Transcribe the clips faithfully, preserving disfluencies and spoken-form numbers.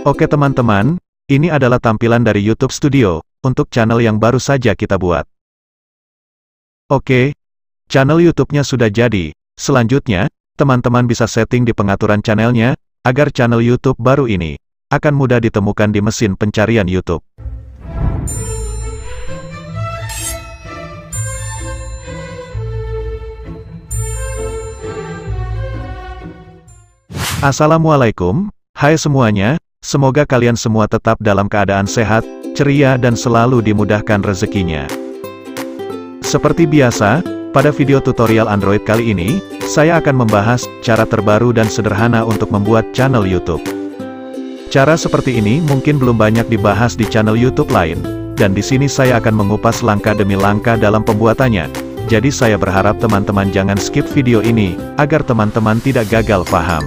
Oke teman-teman, ini adalah tampilan dari YouTube Studio, untuk channel yang baru saja kita buat. Oke, channel YouTube-nya sudah jadi. Selanjutnya, teman-teman bisa setting di pengaturan channelnya, agar channel YouTube baru ini, akan mudah ditemukan di mesin pencarian YouTube. Assalamualaikum, hai semuanya. Semoga kalian semua tetap dalam keadaan sehat, ceria dan selalu dimudahkan rezekinya. Seperti biasa, pada video tutorial Android kali ini, saya akan membahas cara terbaru dan sederhana untuk membuat channel YouTube. Cara seperti ini mungkin belum banyak dibahas di channel YouTube lain, dan di sini saya akan mengupas langkah demi langkah dalam pembuatannya. Jadi saya berharap teman-teman jangan skip video ini, agar teman-teman tidak gagal paham.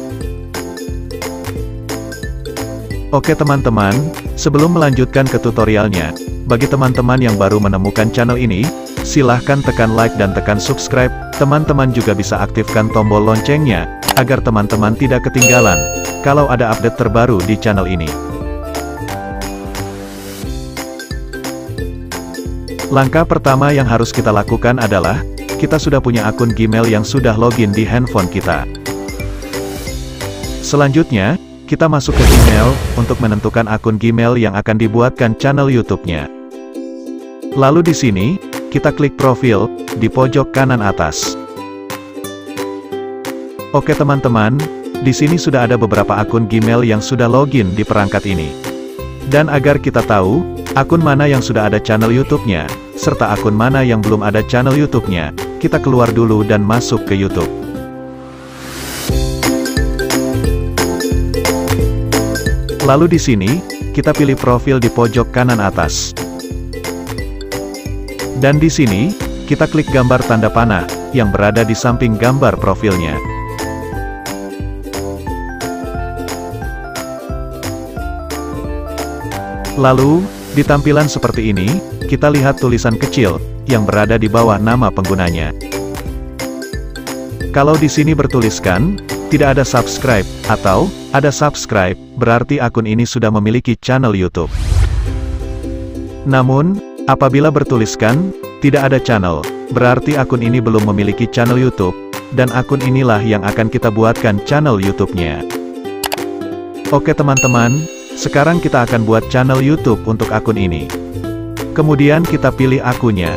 Oke teman-teman, sebelum melanjutkan ke tutorialnya, bagi teman-teman yang baru menemukan channel ini, silahkan tekan like dan tekan subscribe, teman-teman juga bisa aktifkan tombol loncengnya, agar teman-teman tidak ketinggalan, kalau ada update terbaru di channel ini. Langkah pertama yang harus kita lakukan adalah, kita sudah punya akun Gmail yang sudah login di handphone kita. Selanjutnya, kita masuk ke Gmail, untuk menentukan akun Gmail yang akan dibuatkan channel YouTube-nya. Lalu di sini, kita klik profil, di pojok kanan atas. Oke teman-teman, di sini sudah ada beberapa akun Gmail yang sudah login di perangkat ini. Dan agar kita tahu, akun mana yang sudah ada channel YouTube-nya, serta akun mana yang belum ada channel YouTube-nya, kita keluar dulu dan masuk ke YouTube. Lalu di sini, kita pilih profil di pojok kanan atas. Dan di sini, kita klik gambar tanda panah, yang berada di samping gambar profilnya. Lalu, di tampilan seperti ini, kita lihat tulisan kecil, yang berada di bawah nama penggunanya. Kalau di sini bertuliskan, tidak ada subscribe, atau, ada subscribe, berarti akun ini sudah memiliki channel YouTube. Namun, apabila bertuliskan, tidak ada channel, berarti akun ini belum memiliki channel YouTube, dan akun inilah yang akan kita buatkan channel YouTube-nya. Oke teman-teman, sekarang kita akan buat channel YouTube untuk akun ini. Kemudian kita pilih akunnya.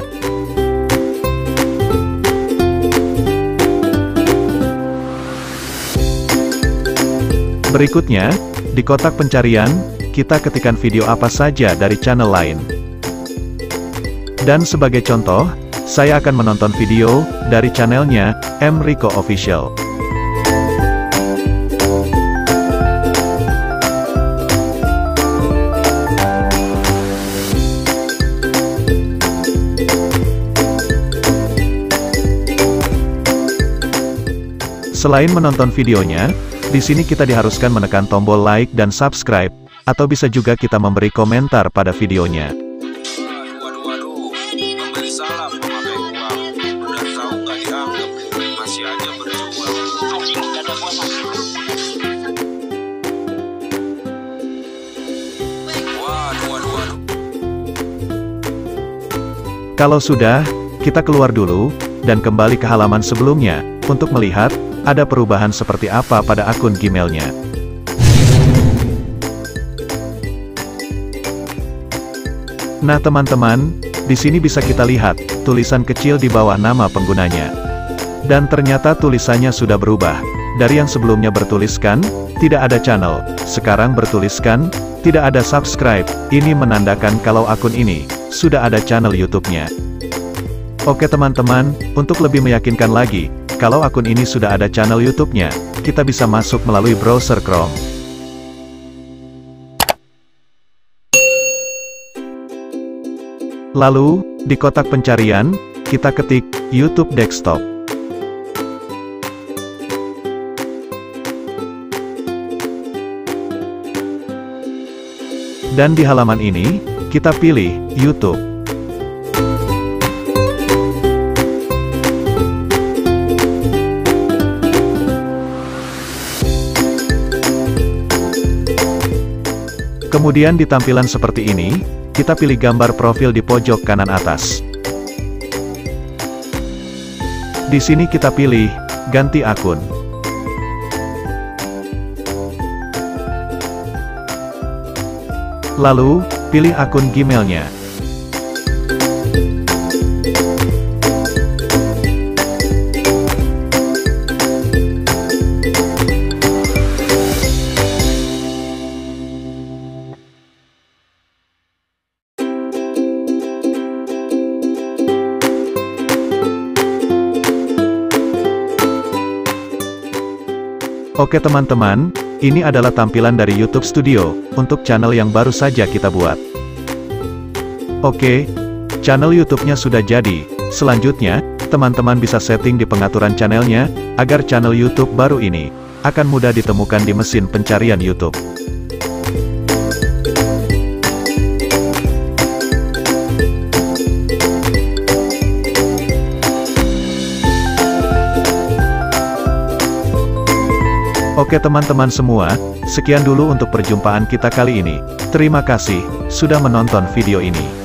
Berikutnya, di kotak pencarian, kita ketikkan video apa saja dari channel lain. Dan sebagai contoh, saya akan menonton video dari channelnya M Rico Official. Selain menonton videonya, di sini kita diharuskan menekan tombol like dan subscribe, atau bisa juga kita memberi komentar pada videonya. Waduh, waduh, membeli salam memakai uang, udah tahu nggak dianggap, masih aja berjuang. Waduh, waduh, waduh. Kalau sudah, kita keluar dulu, dan kembali ke halaman sebelumnya, untuk melihat, ada perubahan seperti apa pada akun Gmail-nya. Nah teman-teman, di sini bisa kita lihat, tulisan kecil di bawah nama penggunanya. Dan ternyata tulisannya sudah berubah. Dari yang sebelumnya bertuliskan, tidak ada channel, sekarang bertuliskan, tidak ada subscribe. Ini menandakan kalau akun ini, sudah ada channel YouTube-nya. Oke teman-teman, untuk lebih meyakinkan lagi, kalau akun ini sudah ada channel YouTube-nya, kita bisa masuk melalui browser Chrome. Lalu, di kotak pencarian, kita ketik YouTube Desktop. Dan di halaman ini, kita pilih YouTube. Kemudian di tampilan seperti ini, kita pilih gambar profil di pojok kanan atas. Di sini kita pilih, ganti akun. Lalu, pilih akun Gmail-nya. Oke teman-teman, ini adalah tampilan dari YouTube Studio, untuk channel yang baru saja kita buat. Oke, channel YouTube-nya sudah jadi. Selanjutnya, teman-teman bisa setting di pengaturan channelnya, agar channel YouTube baru ini, akan mudah ditemukan di mesin pencarian YouTube. Oke teman-teman semua, sekian dulu untuk perjumpaan kita kali ini. Terima kasih, sudah menonton video ini.